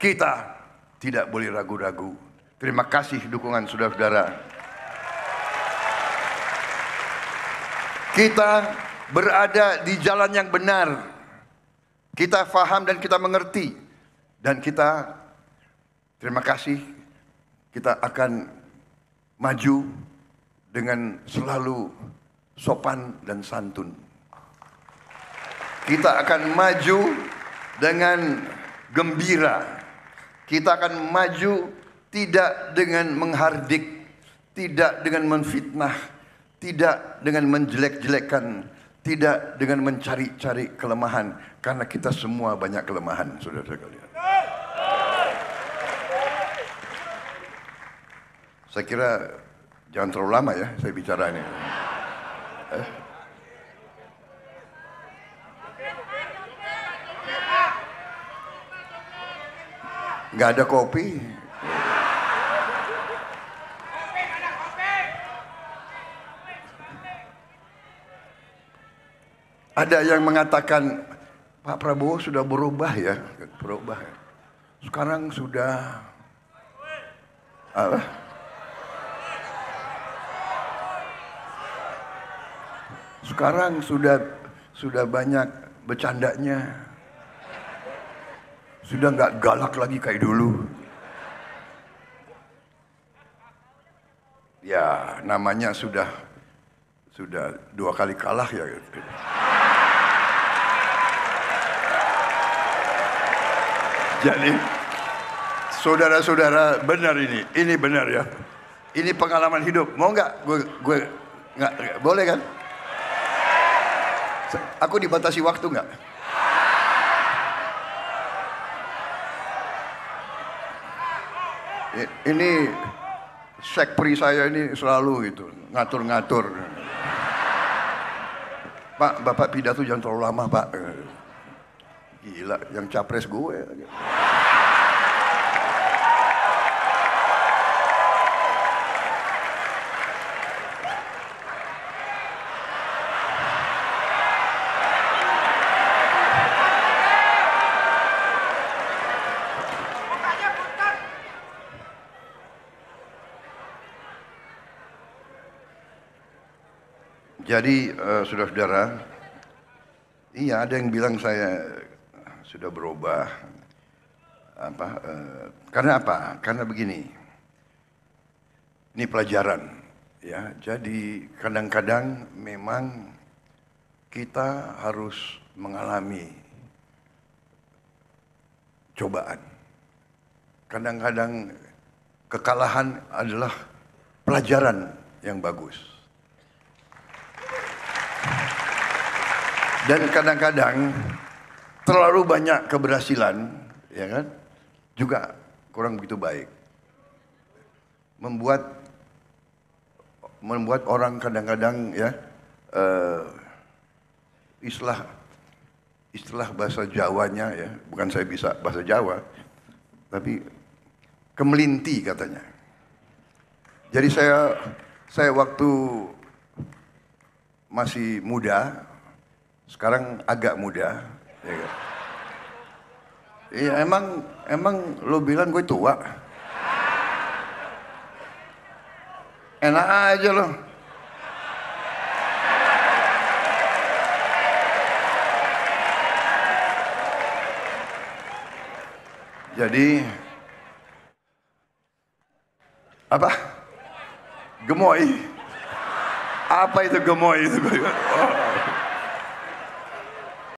Kita tidak boleh ragu-ragu. Terima kasih dukungan saudara-saudara. Kita berada di jalan yang benar. Kita faham dan kita mengerti. Dan kita, terima kasih, kita akan maju dengan selalu sopan dan santun. Kita akan maju dengan gembira. Kita akan maju tidak dengan menghardik, tidak dengan menfitnah, tidak dengan menjelek-jelekan, tidak dengan mencari-cari kelemahan. Karena kita semua banyak kelemahan, saudara sekalian. Saya kira jangan terlalu lama ya saya bicara ini. Nggak ada kopi. Ada yang mengatakan Pak Prabowo sudah berubah ya, berubah. Sekarang sudah apa? Sekarang sudah banyak bercandanya. Sudah nggak galak lagi kayak dulu. Ya, namanya sudah 2 kali kalah ya. Jadi, saudara-saudara, benar ini benar ya. Ini pengalaman hidup. Mau nggak? Gue nggak boleh kan? Aku dibatasi waktu nggak? Ini sekpri saya ini selalu itu ngatur-ngatur. Pak, Bapak pidato jangan terlalu lama Pak. Gila, yang capres gue. Jadi saudara-saudara, iya ada yang bilang saya sudah berubah. Karena apa? Karena begini. Ini pelajaran, ya. Jadi kadang-kadang memang kita harus mengalami cobaan. Kadang-kadang kekalahan adalah pelajaran yang bagus. Dan kadang-kadang terlalu banyak keberhasilan, ya kan, juga kurang begitu baik. Membuat orang kadang-kadang ya istilah bahasa Jawanya ya, bukan saya bisa bahasa Jawa, tapi kemelinti katanya. Jadi saya waktu masih muda, sekarang agak muda, ya kan? Iya emang lo bilang gue tua, enak aja lo. Jadi apa? Gemoy? Apa itu gemoy itu?